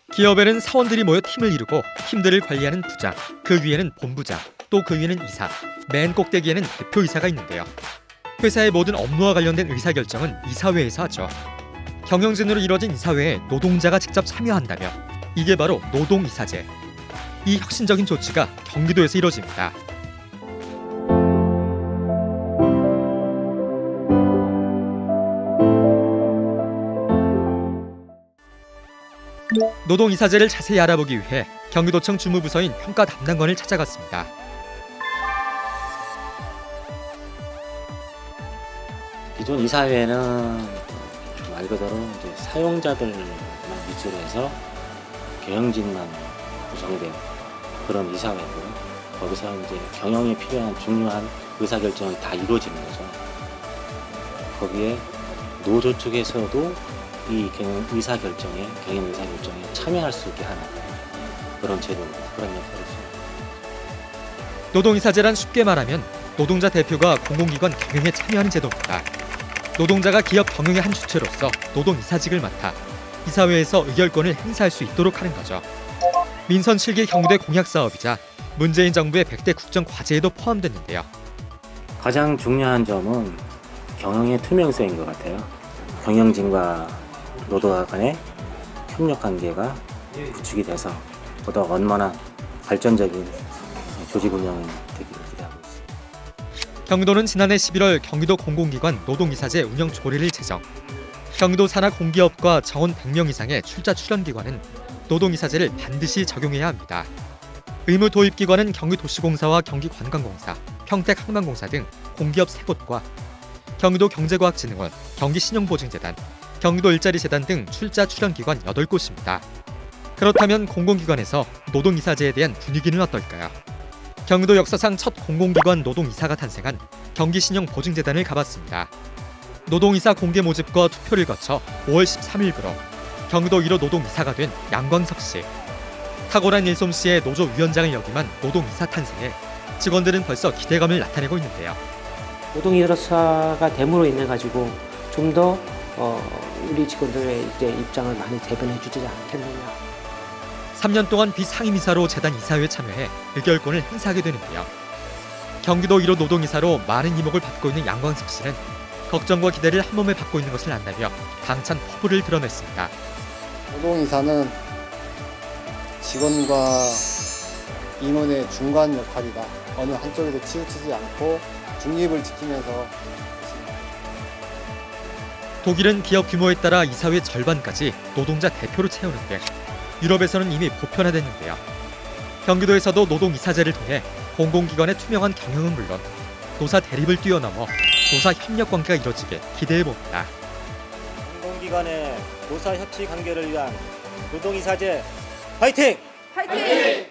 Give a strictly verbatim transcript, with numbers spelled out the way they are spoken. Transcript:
기업에는 사원들이 모여 팀을 이루고 팀들을 관리하는 부장, 그 위에는 본부장, 또 그 위에는 이사, 맨 꼭대기에는 대표이사가 있는데요. 회사의 모든 업무와 관련된 의사결정은 이사회에서 하죠. 경영진으로 이뤄진 이사회에 노동자가 직접 참여한다며 이게 바로 노동이사제. 이 혁신적인 조치가 경기도에서 이뤄집니다. 노동이사제를 자세히 알아보기 위해 경기도청 주무부서인 평가 담당관을 찾아갔습니다. 기존 이사회는 말 그대로 이제 사용자들만 위주로 해서 경영진만 구성된 그런 이사회고요. 거기서 이제 경영에 필요한 중요한 의사결정이 다 이루어지는 거죠. 거기에 노조 측에서도 이 경영 의사결정에, 경영 의사결정에 참여할 수 있게 하는 그런 제도입니다. 그런 역할을 했습니다. 노동이사제란 쉽게 말하면 노동자 대표가 공공기관 경영에 참여하는 제도입니다. 노동자가 기업 경영의 한 주체로서 노동이사직을 맡아 이사회에서 의결권을 행사할 수 있도록 하는 거죠. 민선 칠 기 경기도의 공약 사업이자 문재인 정부의 백 대 국정 과제에도 포함됐는데요. 가장 중요한 점은 경영의 투명성인 것 같아요. 경영진과 노동자 간의 협력 관계가 구축이 돼서 보다 원만한 발전적인 조직 운영이 되기를 기대하고 있습니다. 경기도는 지난해 십일월 경기도 공공기관 노동이사제 운영 조례를 제정. 경기도 산하 공기업과 정원 백 명 이상의 출자 출연기관은 노동이사제를 반드시 적용해야 합니다. 의무 도입기관은 경기도시공사와 경기관광공사, 평택항만공사 등 공기업 세 곳과 경기도 경제과학진흥원, 경기신용보증재단, 경기도 일자리재단 등 출자 출연기관 여덟 곳입니다. 그렇다면 공공기관에서 노동이사제에 대한 분위기는 어떨까요? 경기도 역사상 첫 공공기관 노동이사가 탄생한 경기신용보증재단을 가봤습니다. 노동이사 공개 모집과 투표를 거쳐 오월 십삼일부로 경기도 일 호 노동이사가 된 양광석 씨. 탁월한 일솜씨의 노조 위원장을 역임한 노동이사 탄생에 직원들은 벌써 기대감을 나타내고 있는데요. 노동이사가 됨으로 인해 가지고 좀 더 어, 우리 직원들의 이제 입장을 많이 대변해 주지 않겠느냐. 삼 년 동안 비상임이사로 재단 이사회에 참여해 의결권을 행사하게 되는데요. 경기도 일 호 노동이사로 많은 이목을 받고 있는 양광석 씨는 걱정과 기대를 한 몸에 받고 있는 것을 안다며 당찬 포부를 드러냈습니다. 노동이사는 직원과 임원의 중간 역할이다. 어느 한쪽에도 치우치지 않고 중립을 지키면서. 독일은 기업 규모에 따라 이사회 절반까지 노동자 대표로 채우는데 유럽에서는 이미 보편화됐는데요. 경기도에서도 노동이사제를 통해 공공기관의 투명한 경영은 물론 노사 대립을 뛰어넘어 노사 협력 관계가 이뤄지게 기대해봅니다. 공공기관의 노사 협치 관계를 위한 노동이사제 화이팅! 화이팅!